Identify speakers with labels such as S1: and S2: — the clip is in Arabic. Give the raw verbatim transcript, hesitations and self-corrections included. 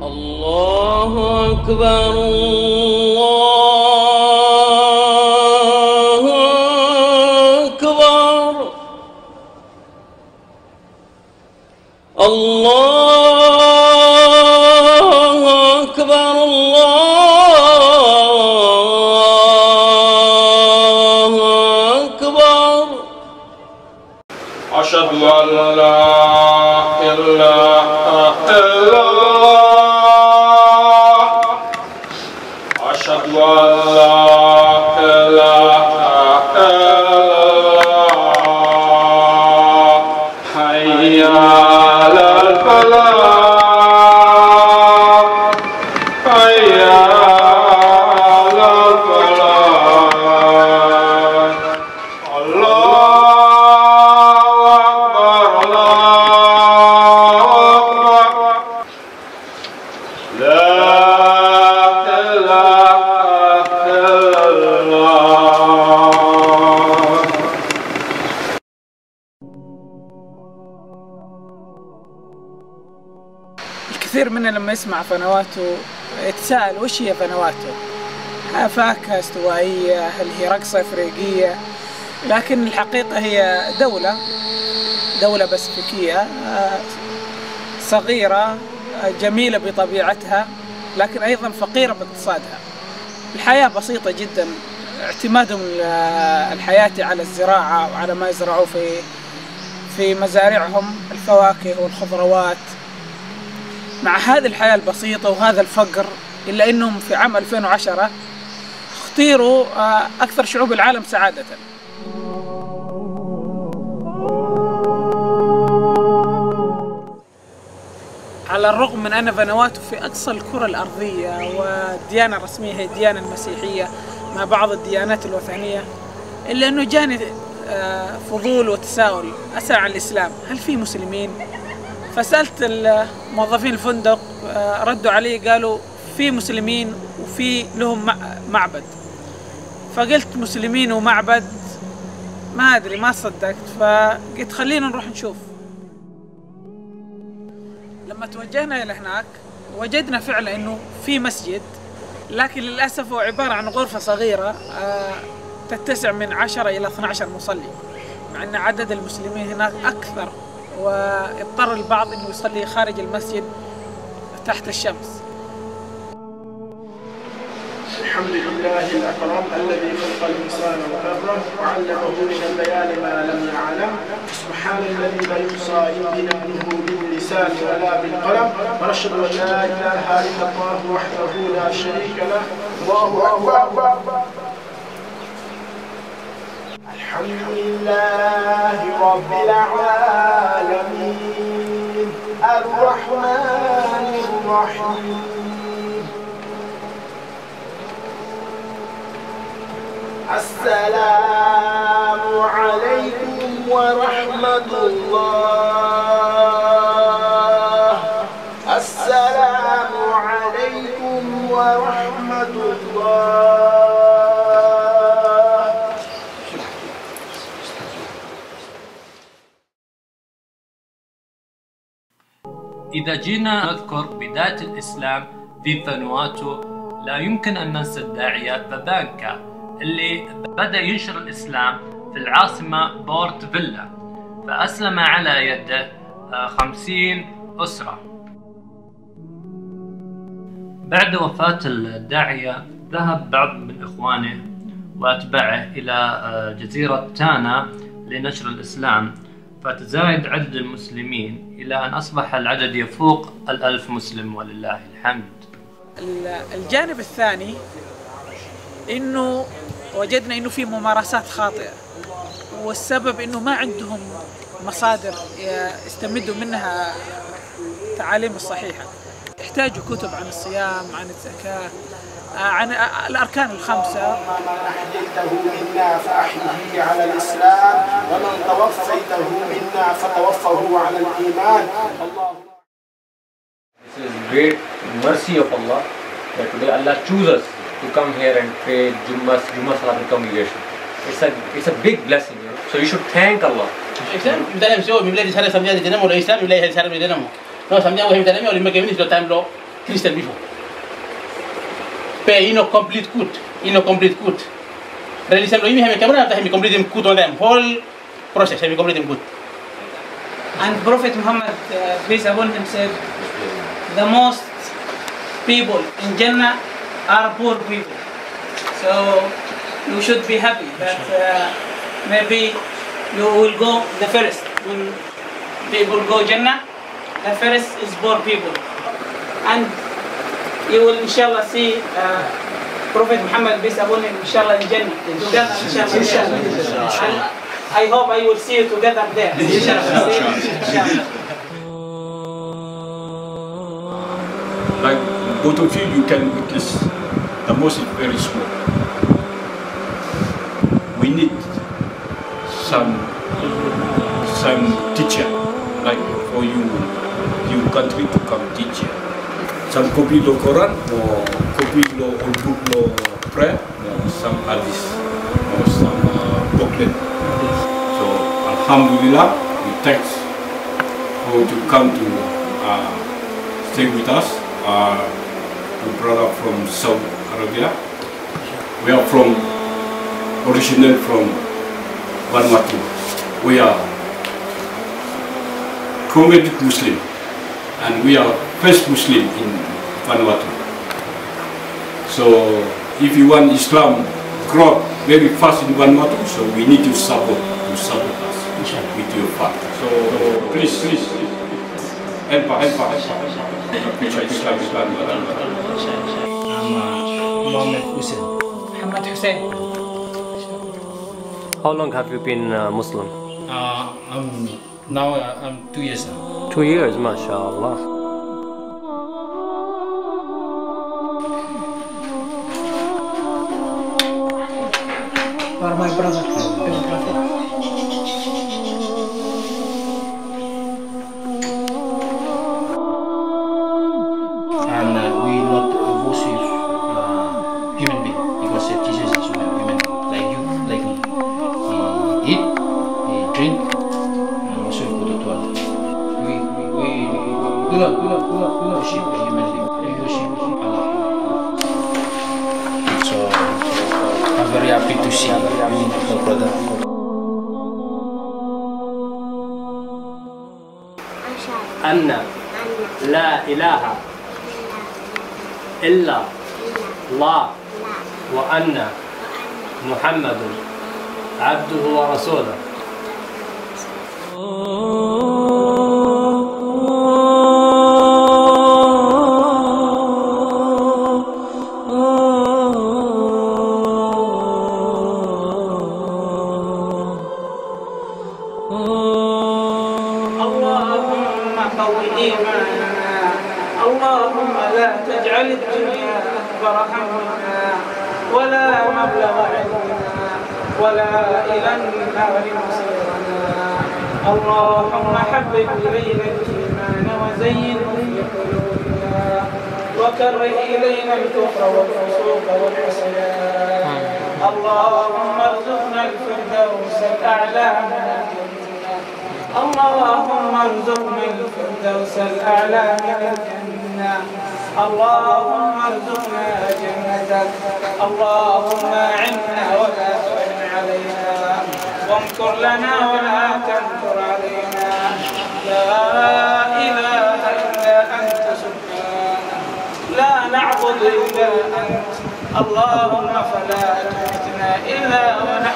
S1: الله أكبر الله أكبر الله أكبر الله أكبر
S2: أشهد أن لا إله إلا الله أشهد أن لا إله إلا الله حي على الفلاح حي على الفلاح الله أكبر الله أكبر لا إله إلا الله.
S3: الكثير منا لما يسمع فنواته يتساءل وش هي فنواته؟ فاكهة استوائية؟ هل هي رقصة إفريقية؟ لكن الحقيقة هي دولة دولة باسفيكية صغيرة جميلة بطبيعتها، لكن أيضا فقيرة باقتصادها. الحياة بسيطة جدا، اعتمادهم الحياة على الزراعة وعلى ما يزرعوه في في مزارعهم، الفواكه والخضروات. مع هذه الحياة البسيطة وهذا الفقر، إلا أنهم في عام ألفين وعشرة اختيروا أكثر شعوب العالم سعادة. على الرغم من أن فانواتو في أقصى الكرة الأرضية والديانة الرسمية هي الديانة المسيحية مع بعض الديانات الوثنية، إلا أنه جاني فضول وتساؤل أسأل عن الإسلام، هل في مسلمين؟ فسألت موظفين الفندق، ردوا علي قالوا في مسلمين وفي لهم معبد. فقلت مسلمين ومعبد، ما أدري، ما صدقت، فقلت خلينا نروح نشوف. لما توجهنا إلى هناك وجدنا فعلا إنه في مسجد، لكن للأسف هو عبارة عن غرفة صغيرة تتسع من عشرة إلى اثني عشر مصلي، مع أن عدد المسلمين هناك أكثر، واضطر البعض إنه يصلي خارج المسجد تحت الشمس.
S4: الحمد لله الأكرم الذي خلق الإنسان وكرمه وعلمه من البيان ما لم يعلم. سبحان الذي لا يحصى امتنانه باللسان ولا بالقلم، ونشهد أن لا إله إلا الله وحده لا شريك له. الله أكبر. الحمد لله رب العالمين الرحمن الرحيم السلام عليكم ورحمة الله السلام عليكم ورحمة الله.
S5: إذا جينا نذكر بداية الإسلام في فانواتو، لا يمكن أن ننسى الداعية بابانكا اللي بدأ ينشر الإسلام في العاصمة بورت فيلا، فأسلم على يده خمسين أسرة. بعد وفاة الداعية ذهب بعض من إخوانه وأتباعه إلى جزيرة تانا لنشر الإسلام، فتزايد عدد المسلمين إلى أن أصبح العدد يفوق الألف مسلم ولله الحمد.
S3: الجانب الثاني إنه وجدنا إنه في ممارسات خاطئة، والسبب إنه ما عندهم مصادر يستمدوا منها التعاليم الصحيحة. يحتاجوا كتب عن الصيام، عن الزكاة، عن الأركان الخمسة.
S4: من أحييته منا فأحيه على الإسلام، ومن توفيته منا فتوفه على الإيمان. الله.
S6: This is great mercy of Allah that today Allah chooses us to come here and pray Jummah Jummah Salat congregation. It's a it's a big blessing, you know? So you should thank Allah.
S7: Islam mtana msio Biblia disana samia de tenemos la Islam Biblia disana de tenemos. No samia wa mtana mio limeke mini sto time lo Christian before. But you know, complete good. You know, complete good. Religion, we have a camera, we complete them good on them. Whole process, we complete them good.
S3: And Prophet Muhammad, uh, peace upon him, said, the most people in Jannah are poor people. So you should be happy that uh, maybe you will go the first. When people go Jannah, the first is poor people. And you will inshallah see uh, Prophet Muhammad, peace upon him, inshallah in Jannah. Together, inshallah. inshallah. And I hope I will see you together there. Inshallah. Inshallah.
S8: Like both of you, you can witness the mosque is very small. We need some some teacher, like for you, your country to come teach you. Some copy the Quran or copy the old book or prayer or some hadith or some uh, booklet. So Alhamdulillah, we thanks for to come to uh, stay with us. Uh, the brother from Saudi Arabia. We are from original from Vanuatu. We are converted Muslim, and we are first Muslim in Vanuatu. So if you want Islam grow very fast in Vanuatu, so we need to support to support us with your part. So please, please help us, help us. Islam, Islam, Islam.
S9: I'm uh, Mohammed Hussein.
S3: Muhammad Hussein.
S5: How long have you been uh, Muslim?
S9: Uh, I'm now uh, I'm two years now.
S5: Two years, mashallah.
S3: For my brother, Prophet.
S9: And uh, we not worship uh, human being because uh, Jesus is human, human like you, like me. He eat, he drink, and also he go to toilet. We we we do not do not do not do not worship a human being. We worship Allah. So I'm very happy to see you, my brother.
S5: أن لا إله إلا الله وأن محمد عبده ورسوله.
S3: اللهم قو إيماننا، اللهم لا تجعل الدنيا أكبر همنا ولا مبلغ علمنا ولا إلى النار مصيرنا. اللهم حبب إلينا الإيمان وزينه في قلوبنا وكره إلينا الكفر والفسوق والعصيان. اللهم ارزقنا الفردوس الأعلى من الجنة. اللهم ارزقنا الفردوس الأعلى من الجنة. اللهم ارزقنا جنتك. اللهم أعنا ولا تعن علينا وامكر لنا ولا تمكر علينا. لا إله إلا أنت سبحانك لا نعبد إلا أنت. اللهم فلا تمتنا إلا ونحن